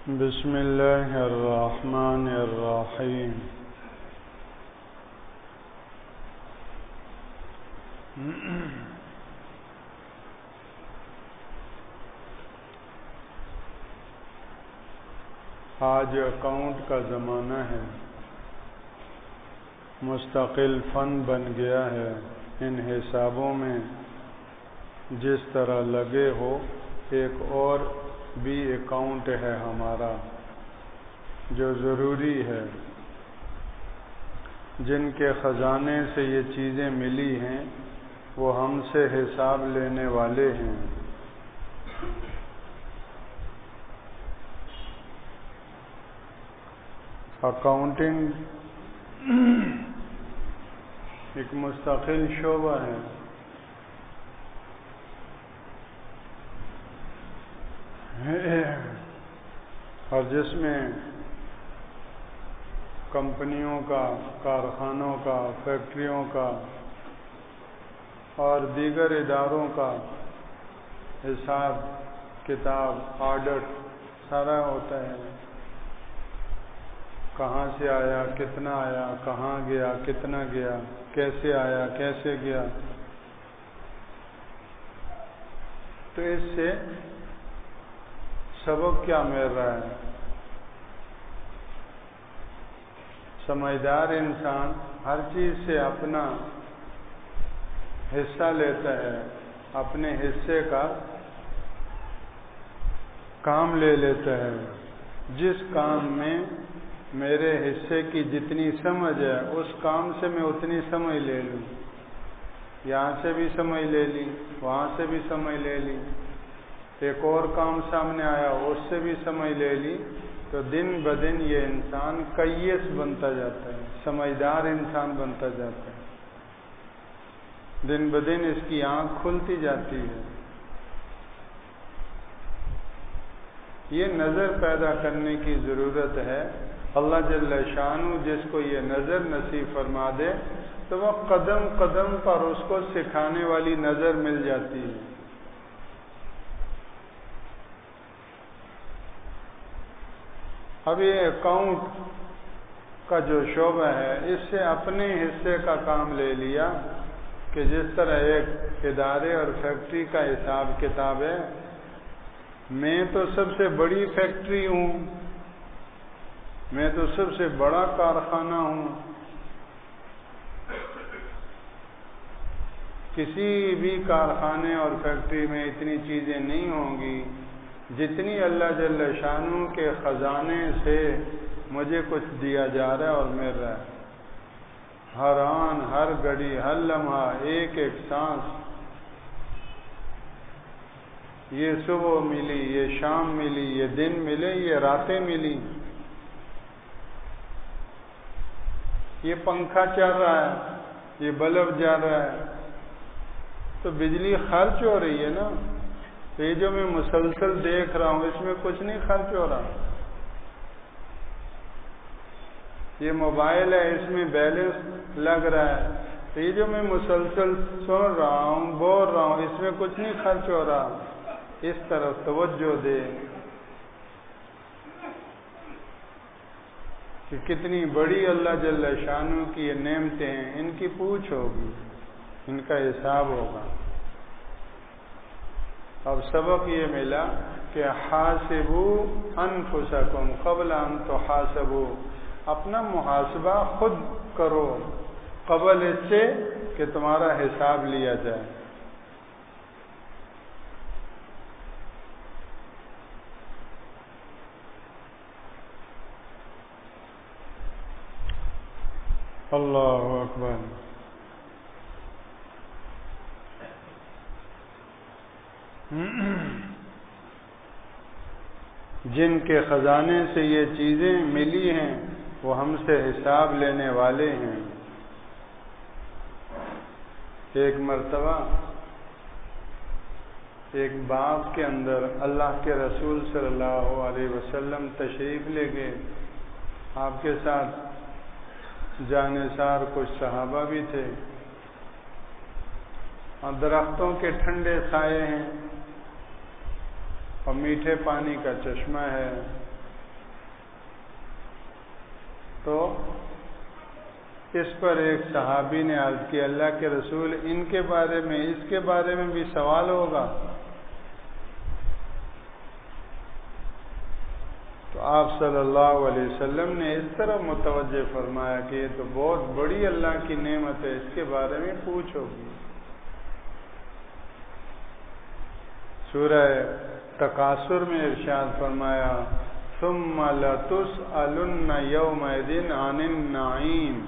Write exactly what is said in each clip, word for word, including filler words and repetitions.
بسم اللہ الرحمن الرحیم۔ آج اکاؤنٹ کا زمانہ ہے، مستقل فن بن گیا ہے۔ ان حسابوں میں جس طرح لگے ہو، ایک اور بھی اکاؤنٹ ہے ہمارا جو ضروری ہے، جن کے خزانے سے یہ چیزیں ملی ہیں وہ ہم سے حساب لینے والے ہیں۔ اکاؤنٹنگ ایک مستقل شعبہ ہے، اور جس میں کمپنیوں کا، کارخانوں کا، فیکٹریوں کا اور دیگر اداروں کا حساب کتاب، آڈٹ سارا ہوتا ہے۔ کہاں سے آیا، کتنا آیا، کہاں گیا، کتنا گیا، کیسے آیا، کیسے گیا۔ تو اس سے سبق کیا مل رہا ہے؟ سمجھدار انسان ہر چیز سے اپنا حصہ لیتا ہے، اپنے حصے کا کام لے لیتا ہے۔ جس کام میں میرے حصے کی جتنی سمجھ ہے، اس کام سے میں اتنی سمجھ لے لوں۔ یہاں سے بھی سمجھ لے لی، وہاں سے بھی سمجھ لے لی، ایک اور کام سامنے آیا اس سے بھی سمجھ لے لی، تو دن بدن یہ انسان کیس بنتا جاتا ہے، سمجھدار انسان بنتا جاتا ہے۔ دن بدن اس کی آنکھ کھلتی جاتی ہے۔ یہ نظر پیدا کرنے کی ضرورت ہے۔ اللہ جل شانہ جس کو یہ نظر نصیب فرما دے تو وہ قدم قدم پر اس کو سکھانے والی نظر مل جاتی ہے۔ اب یہ اکاؤنٹ کا جو شعبہ ہے، اس سے اپنے حصے کا کام لے لیا کہ جس طرح ایک ادارے اور فیکٹری کا حساب کتاب ہے۔ میں تو سب سے بڑی فیکٹری ہوں، میں تو سب سے بڑا کارخانہ ہوں۔ کسی بھی کارخانے اور فیکٹری میں اتنی چیزیں نہیں ہوں گی جتنی اللہ جل شانہ کے خزانے سے مجھے کچھ دیا جا رہا ہے اور مل رہا ہے۔ ہر آن، ہر گھڑی، ہر لمحہ، ایک ایک سانس، یہ صبح ملی، یہ شام ملی، یہ دن ملے، یہ راتیں ملی، یہ پنکھا چل رہا ہے، یہ بلب جل رہا ہے، تو بجلی خرچ ہو رہی ہے نا۔ تو یہ جو میں مسلسل دیکھ رہا ہوں اس میں کچھ نہیں خرچ ہو رہا۔ یہ موبائل ہے، اس میں بیلنس لگ رہا ہے، تو یہ جو میں مسلسل سن رہا ہوں، بول رہا ہوں، اس میں کچھ نہیں خرچ ہو رہا۔ اس طرف توجہ دے کہ کتنی بڑی اللہ جل شانہ کی یہ نعمتیں ہیں، ان کی پوچھ ہوگی، ان کا حساب ہوگا۔ اب سبق یہ ملا کہ حاسبوا انفسکم قبل ان تحاسبوا، اپنا محاسبہ خود کرو قبل اس سے کہ تمہارا حساب لیا جائے۔ اللہ اکبر۔ جن کے خزانے سے یہ چیزیں ملی ہیں وہ ہم سے حساب لینے والے ہیں۔ ایک مرتبہ ایک باغ کے اندر اللہ کے رسول صلی اللہ علیہ وسلم تشریف لے گئے، آپ کے ساتھ جانثار کچھ صحابہ بھی تھے، اور درختوں کے ٹھنڈے سائے ہیں اور میٹھے پانی کا چشمہ ہے، تو اس پر ایک صحابی نے عرض کی اللہ کے رسول ان کے بارے میں اس کے بارے میں بھی سوال ہوگا؟ تو آپ صلی اللہ علیہ وسلم نے اس طرح متوجہ فرمایا کہ یہ تو بہت بڑی اللہ کی نعمت ہے، اس کے بارے میں پوچھو گی۔ سورہ تکاثر میں ارشاد فرمایا ثم لتسألن یومئذ عن النعیم،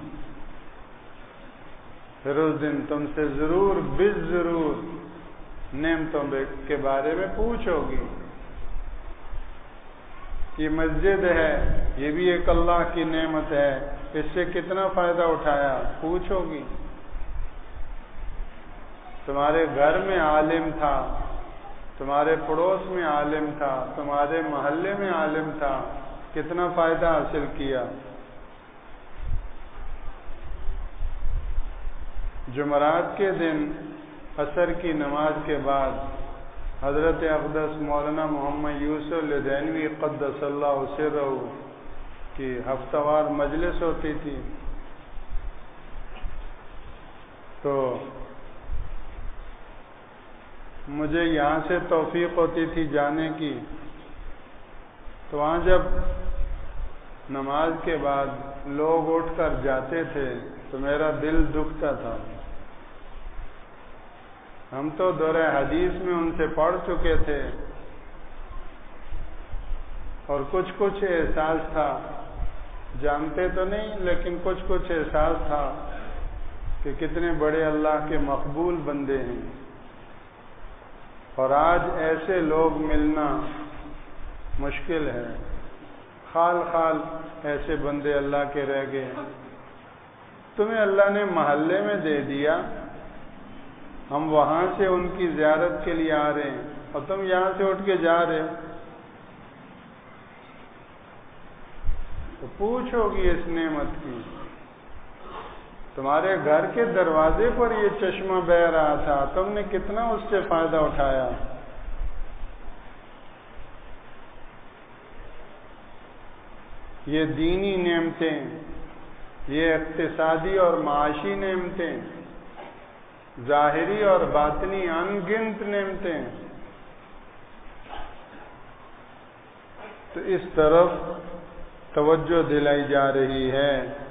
پھر اس دن تم سے ضرور بالضرور نعمتوں کے بارے میں پوچھو گی۔ یہ مسجد ہے، یہ بھی ایک اللہ کی نعمت ہے، اس سے کتنا فائدہ اٹھایا پوچھو گی۔ تمہارے گھر میں عالم تھا، تمہارے پڑوس میں عالم تھا، تمہارے محلے میں عالم تھا، کتنا فائدہ حاصل کیا۔ جمعرات کے دن عصر کی نماز کے بعد حضرت اقدس مولانا محمد یوسف لدھینوی قدس اللہ سرہ کی ہفتہ وار مجلس ہوتی تھی، تو مجھے یہاں سے توفیق ہوتی تھی جانے کی، تو وہاں جب نماز کے بعد لوگ اٹھ کر جاتے تھے تو میرا دل دکھتا تھا۔ ہم تو دورہ حدیث میں ان سے پڑھ چکے تھے اور کچھ کچھ احساس تھا، جانتے تو نہیں لیکن کچھ کچھ احساس تھا کہ کتنے بڑے اللہ کے مقبول بندے ہیں، اور آج ایسے لوگ ملنا مشکل ہے، خال خال ایسے بندے اللہ کے رہ گئے۔ تمہیں اللہ نے محلے میں دے دیا، ہم وہاں سے ان کی زیارت کے لیے آ رہے ہیں اور تم یہاں سے اٹھ کے جا رہے ہو، تو پوچھو گی اس نعمت کی۔ تمہارے گھر کے دروازے پر یہ چشمہ بہہ رہا تھا، تم نے کتنا اس سے فائدہ اٹھایا۔ یہ دینی نعمتیں، یہ اقتصادی اور معاشی نعمتیں، ظاہری اور باطنی ان گنت نعمتیں، تو اس طرف توجہ دلائی جا رہی ہے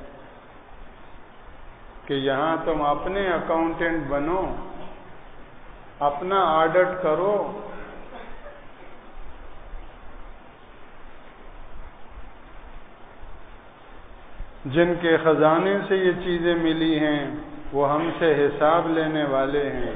کہ یہاں تم اپنے اکاؤنٹنٹ بنو، اپنا آڈٹ کرو، جن کے خزانے سے یہ چیزیں ملی ہیں وہ ہم سے حساب لینے والے ہیں۔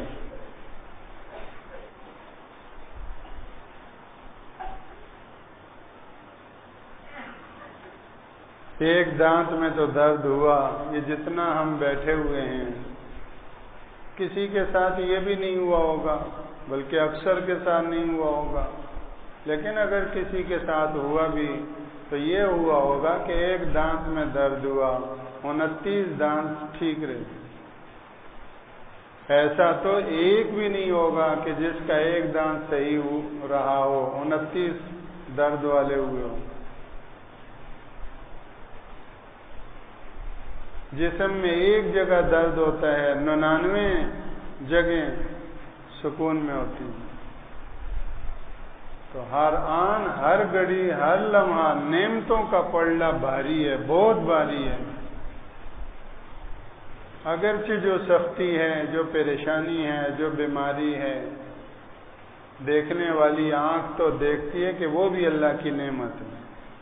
ایک دانت میں تو درد ہوا، یہ جتنا ہم بیٹھے ہوئے ہیں، کسی کے ساتھ یہ بھی نہیں ہوا ہوگا، بلکہ اکثر کے ساتھ نہیں ہوا ہوگا، لیکن اگر کسی کے ساتھ ہوا بھی تو یہ ہوا ہوگا کہ ایک دانت میں درد ہوا، انتیس دانت ٹھیک رہے۔ ایسا تو ایک بھی نہیں ہوگا کہ جس کا ایک دانت صحیح ہو رہا ہو، انتیس درد والے ہوئے ہوں۔ جسم میں ایک جگہ درد ہوتا ہے، ننانوے جگہ سکون میں ہوتی ہیں۔ تو ہر آن، ہر گھڑی، ہر لمحہ نعمتوں کا پلڑا بھاری ہے، بہت بھاری ہے۔ اگرچہ جو سختی ہے، جو پریشانی ہے، جو بیماری ہے، دیکھنے والی آنکھ تو دیکھتی ہے کہ وہ بھی اللہ کی نعمت ہے،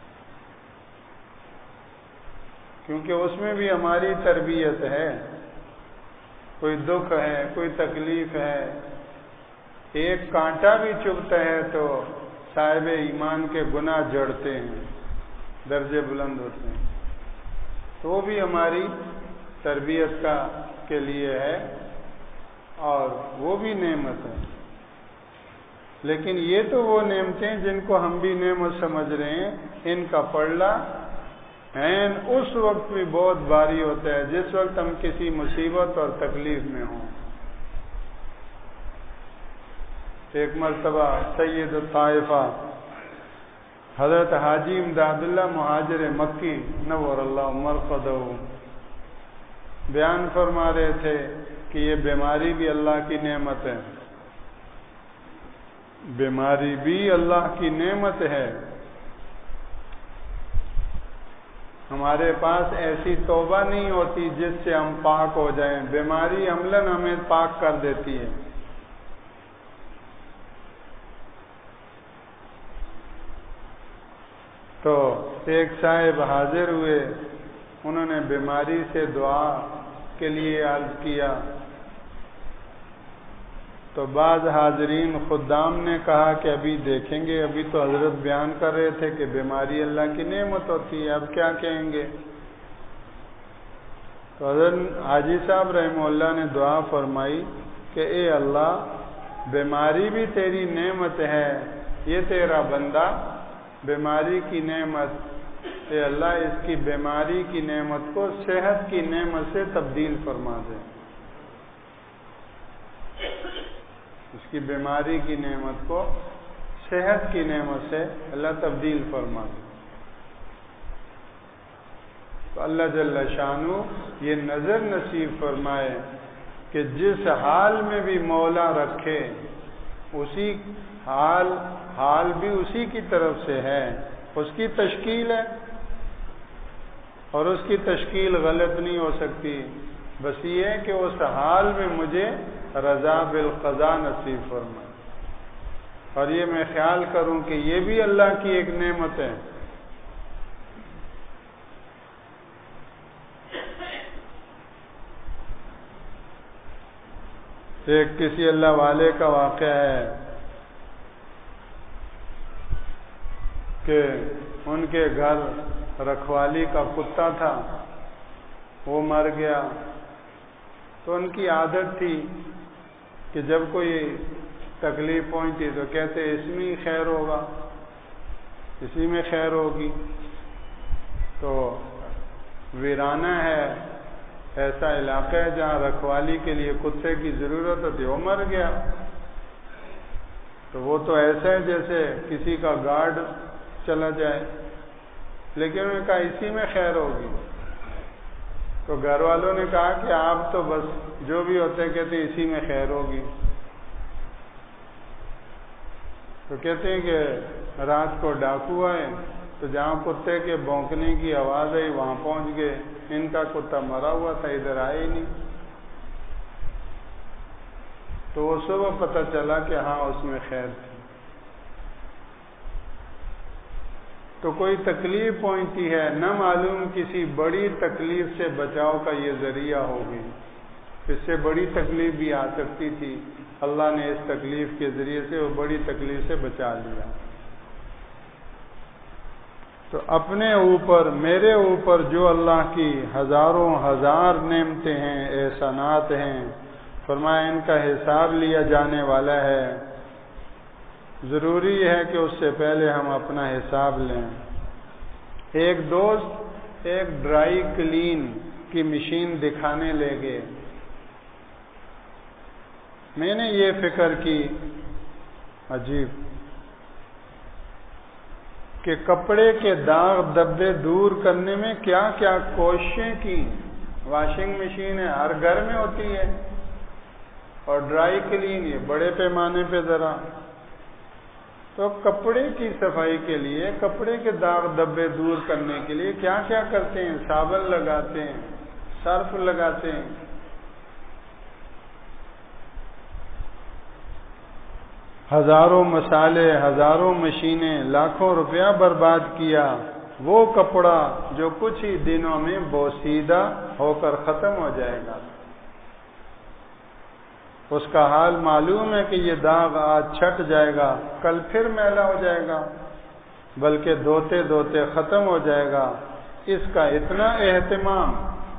کیونکہ اس میں بھی ہماری تربیت ہے۔ کوئی دکھ ہے، کوئی تکلیف ہے، ایک کانٹا بھی چبھتا ہے تو صاحب ایمان کے گناہ جڑتے ہیں، درجے بلند ہوتے ہیں، تو وہ بھی ہماری تربیت کا کے لیے ہے اور وہ بھی نعمت ہے۔ لیکن یہ تو وہ نعمتیں جن کو ہم بھی نعمت سمجھ رہے ہیں، ان کا پلڑا عین اس وقت بھی بہت بھاری ہوتا ہے جس وقت ہم کسی مصیبت اور تکلیف میں ہوں۔ ایک مرتبہ سید الطائفہ حضرت حاجی امداد اللہ مہاجر مکی نور اللہ مرقدہ بیان فرما رہے تھے کہ یہ بیماری بھی اللہ کی نعمت ہے، بیماری بھی اللہ کی نعمت ہے۔ ہمارے پاس ایسی توبہ نہیں ہوتی جس سے ہم پاک ہو جائیں، بیماری عملاً ہمیں پاک کر دیتی ہے۔ تو ایک صاحب حاضر ہوئے، انہوں نے بیماری سے دعا کے لیے عرض کیا، تو بعض حاضرین خدام نے کہا کہ ابھی دیکھیں گے، ابھی تو حضرت بیان کر رہے تھے کہ بیماری اللہ کی نعمت ہوتی ہے، اب کیا کہیں گے؟ تو حضرت حاجی صاحب رحمہ اللہ نے دعا فرمائی کہ اے اللہ، بیماری بھی تیری نعمت ہے، یہ تیرا بندہ بیماری کی نعمت، اے اللہ اس کی بیماری کی نعمت کو صحت کی نعمت سے تبدیل فرما دے، اس کی بیماری کی نعمت کو صحت کی نعمت سے اللہ تبدیل فرما دے۔ تو اللہ جل شانہ یہ نظر نصیب فرمائے کہ جس حال میں بھی مولا رکھے اسی حال حال بھی اسی کی طرف سے ہے، اس کی تشکیل ہے اور اس کی تشکیل غلط نہیں ہو سکتی، بس یہ ہے کہ اس حال میں مجھے رضا بالقضاء نصیب فرمائے، اور یہ میں خیال کروں کہ یہ بھی اللہ کی ایک نعمت ہے۔ ایک کسی اللہ والے کا واقعہ ہے کہ ان کے گھر رکھوالی کا کتا تھا، وہ مر گیا، تو ان کی عادت تھی کہ جب کوئی تکلیف پہنچتی تو کہتے اس میں ہی خیر ہوگا، اسی میں خیر ہوگی۔ تو ویرانہ ہے، ایسا علاقہ ہے جہاں رکھوالی کے لیے کتے کی ضرورت ہوتی، وہ مر گیا، تو وہ تو ایسا ہے جیسے کسی کا گارڈ چلا جائے، لیکن انہوں نے کہا اسی میں خیر ہوگی۔ تو گھر والوں نے کہا کہ آپ تو بس جو بھی ہوتے کہتے اسی میں خیر ہوگی۔ تو کہتے ہیں کہ رات کو ڈاکو آئے، تو جہاں کتے کے بھونکنے کی آواز آئی وہاں پہنچ گئے، ان کا کتا مرا ہوا تھا، ادھر آئے ہی نہیں۔ تو وہ صبح پتہ چلا کہ ہاں اس میں خیر تھی۔ تو کوئی تکلیف پہنچتی ہے، نہ معلوم کسی بڑی تکلیف سے بچاؤ کا یہ ذریعہ ہوگی، اس سے بڑی تکلیف بھی آ سکتی تھی، اللہ نے اس تکلیف کے ذریعے سے وہ بڑی تکلیف سے بچا لیا۔ تو اپنے اوپر، میرے اوپر جو اللہ کی ہزاروں ہزار نعمتیں ہیں، احسانات ہیں، فرمایا ان کا حساب لیا جانے والا ہے، ضروری ہے کہ اس سے پہلے ہم اپنا حساب لیں۔ ایک دوست ایک ڈرائی کلین کی مشین دکھانے لے گئے، میں نے یہ فکر کی عجیب کہ کپڑے کے داغ دبے دور کرنے میں کیا کیا کوششیں کی۔ واشنگ مشین ہے، ہر گھر میں ہوتی ہے، اور ڈرائی کلین یہ بڑے پیمانے پہ ذرا، تو کپڑے کی صفائی کے لیے، کپڑے کے داغ دبے دور کرنے کے لیے کیا کیا کرتے ہیں؟ صابن لگاتے ہیں، سرف لگاتے ہیں، ہزاروں مسالے، ہزاروں مشینیں، لاکھوں روپیہ برباد کیا، وہ کپڑا جو کچھ ہی دنوں میں بوسیدہ ہو کر ختم ہو جائے گا۔ اس کا حال معلوم ہے کہ یہ داغ آج چھٹ جائے گا، کل پھر میلا ہو جائے گا، بلکہ دھوتے دھوتے ختم ہو جائے گا۔ اس کا اتنا اہتمام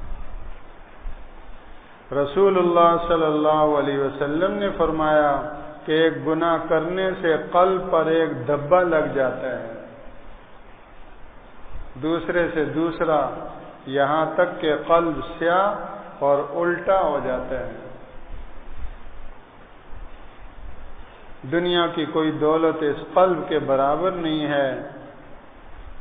رسول اللہ صلی اللہ علیہ وسلم نے فرمایا کہ ایک گناہ کرنے سے قلب پر ایک دھبا لگ جاتا ہے، دوسرے سے دوسرا، یہاں تک کہ قلب سیاہ اور الٹا ہو جاتا ہے۔ دنیا کی کوئی دولت اس قلب کے برابر نہیں ہے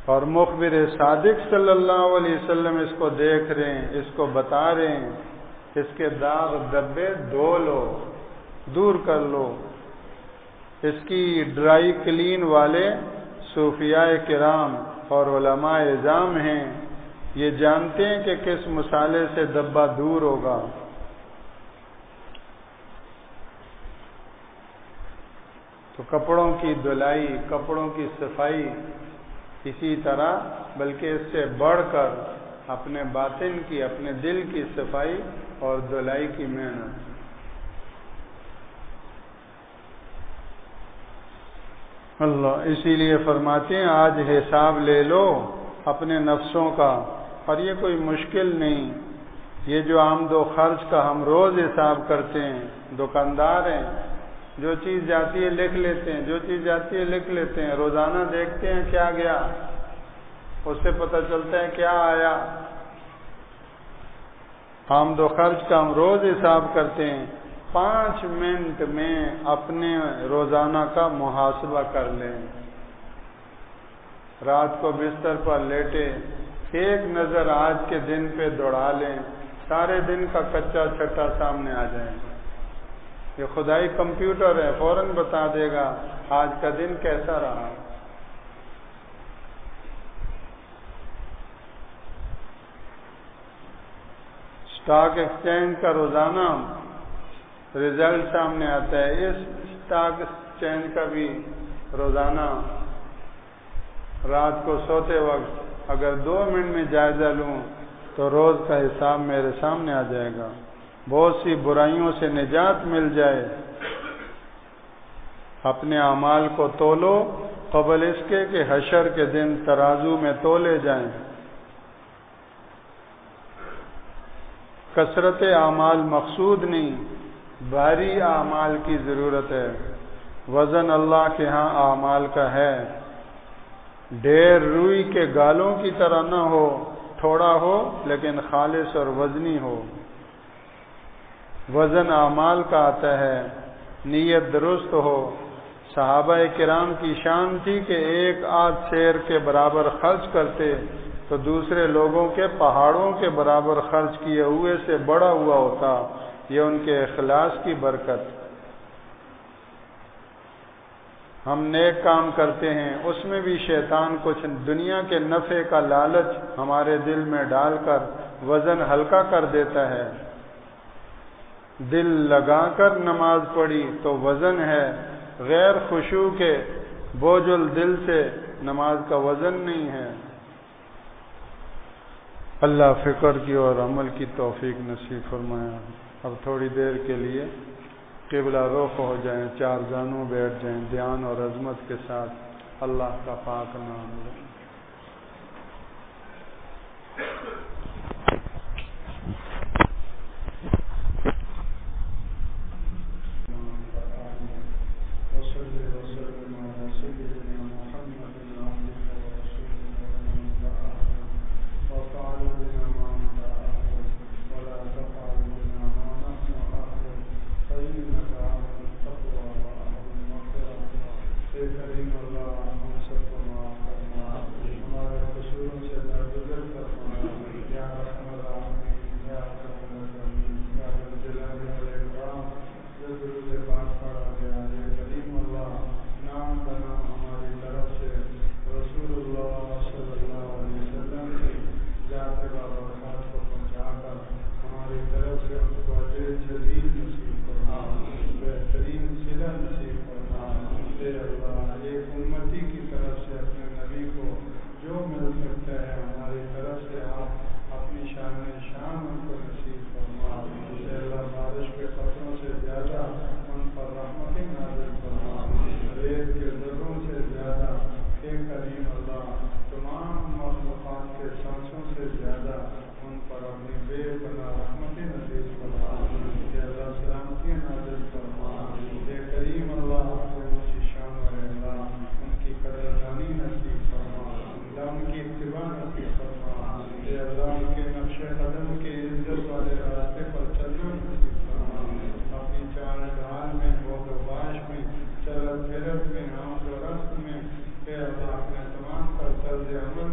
اور مخبر صادق صلی اللہ علیہ وسلم اس کو دیکھ رہے ہیں، اس کو بتا رہے ہیں، اس کے داغ دبے دھو لو، دور کر لو۔ اس کی ڈرائی کلین والے صوفیاء کرام اور علماء اعظام ہیں، یہ جانتے ہیں کہ کس مسالے سے دبا دور ہوگا۔ تو کپڑوں کی دھلائی، کپڑوں کی صفائی اسی طرح، بلکہ اس سے بڑھ کر اپنے باطن کی، اپنے دل کی صفائی اور دھلائی کی محنت۔ اللہ اسی لیے فرماتے ہیں آج حساب لے لو اپنے نفسوں کا، اور یہ کوئی مشکل نہیں۔ یہ جو آمد و خرچ کا ہم روز حساب کرتے ہیں، دکاندار ہیں، جو چیز جاتی ہے لکھ لیتے ہیں، جو چیز جاتی ہے لکھ لیتے ہیں، روزانہ دیکھتے ہیں کیا گیا، اس سے پتہ چلتا ہے کیا آیا۔ آمد و خرچ کا ہم روز حساب کرتے ہیں۔ پانچ منٹ میں اپنے روزانہ کا محاسبہ کر لیں۔ رات کو بستر پر لیٹے ایک نظر آج کے دن پہ دوڑا لیں، سارے دن کا کچا چھٹا سامنے آ جائے۔ یہ خدائی کمپیوٹر ہے، فوراً بتا دے گا آج کا دن کیسا رہا۔ اسٹاک ایکسچینج کا روزانہ رزلٹ سامنے آتا ہے، اس اسٹاک ایکسچینج کا بھی روزانہ رات کو سوتے وقت اگر دو منٹ میں جائزہ لوں تو روز کا حساب میرے سامنے آ جائے گا، بہت سی برائیوں سے نجات مل جائے۔ اپنے اعمال کو تولو قبل اس کے کہ حشر کے دن ترازو میں تولے جائیں۔ کثرت اعمال مقصود نہیں، بھاری اعمال کی ضرورت ہے۔ وزن اللہ کے ہاں اعمال کا ہے، ڈھیر روئی کے گالوں کی طرح نہ ہو، تھوڑا ہو لیکن خالص اور وزنی ہو۔ وزن اعمال کا آتا ہے، نیت درست ہو۔ صحابہ کرام کی شان تھی کہ ایک آدھ شیر کے برابر خرچ کرتے تو دوسرے لوگوں کے پہاڑوں کے برابر خرچ کیے ہوئے سے بڑا ہوا ہوتا۔ یہ ان کے اخلاص کی برکت۔ ہم نیک کام کرتے ہیں، اس میں بھی شیطان کچھ دنیا کے نفع کا لالچ ہمارے دل میں ڈال کر وزن ہلکا کر دیتا ہے۔ دل لگا کر نماز پڑھی تو وزن ہے، غیر خشوع کے بوجھ الدل سے نماز کا وزن نہیں ہے۔ اللہ فکر کی اور عمل کی توفیق نصیب فرمایا۔ اب تھوڑی دیر کے لیے قبلہ رخ ہو جائیں، چار جانوں بیٹھ جائیں، دھیان اور عظمت کے ساتھ اللہ کا پاک نام لیں۔ میں اپنے تمام پر طرز عمل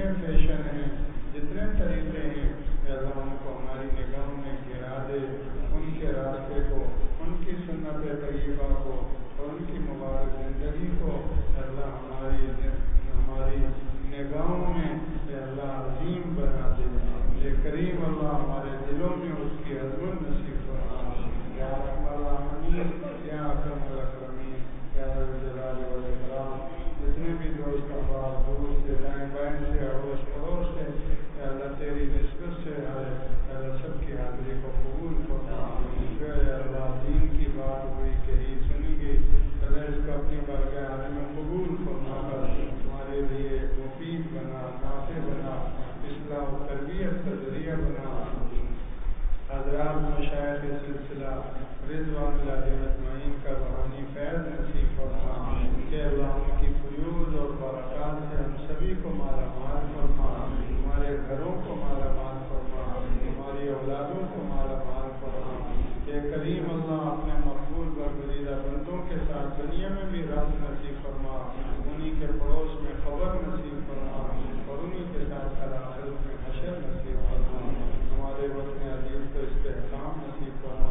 جتنے فیشن ہیں، جتنے طریقے ہیں، اے اللہ ان کو ہماری نگاہوں میں گرا دے، ان کے راستے کو، ان کی سنت طیبہ کو اور ان کی مبارک زندگی کو اے اللہ ہماری ہماری نگاہوں میں اے اللہ عظیم بنا دے۔ اے کریم اللہ ہمارے دلوں میں اس کی عظمت نصیب فرما۔ یا رحم الرحمین، یا اکرم الاکرمین، یا ذا الجلال والاکرام۔ جتنے بھی دوست احباب دور سے، دائیں بائیں سے، اڑوس پڑوس سے اے اللہ تیری نسبت سے آئے، اے اللہ سب کی حاضری کو قبول فرما۔ اے اللہ دین کی بات ہوئی کہی سنی گئی، اللہ اس کو اپنی بارگاہ عالم میں قبول فرما کر ہمارے لیے مفید بنا، نافع بنا، اصلاح و تربیت کا ذریعہ بنا۔ حضرات مشائخ سلسلہ رضوان اللہ اجمعین کا روحانی فیض نصیب فرما کہ اللہ ان کی فیوز اور برکات سے ہم سبھی کو مالا مال فرما، ہمارے گھروں کو مالا مال فرما، ہماری اولادوں کو مالا مال فرما۔ کہ کریم اللہ اپنے مقبول برگزیدہ بندوں کے ساتھ دنیا میں بھی راز نصیب فرما، انہی کے پڑوس میں خبر نصیب فرما اور انہی کے ساتھ آخرت میں حشر نصیب فرما۔ ہمارے وطن عزیز کو استحکام نصیب فرما۔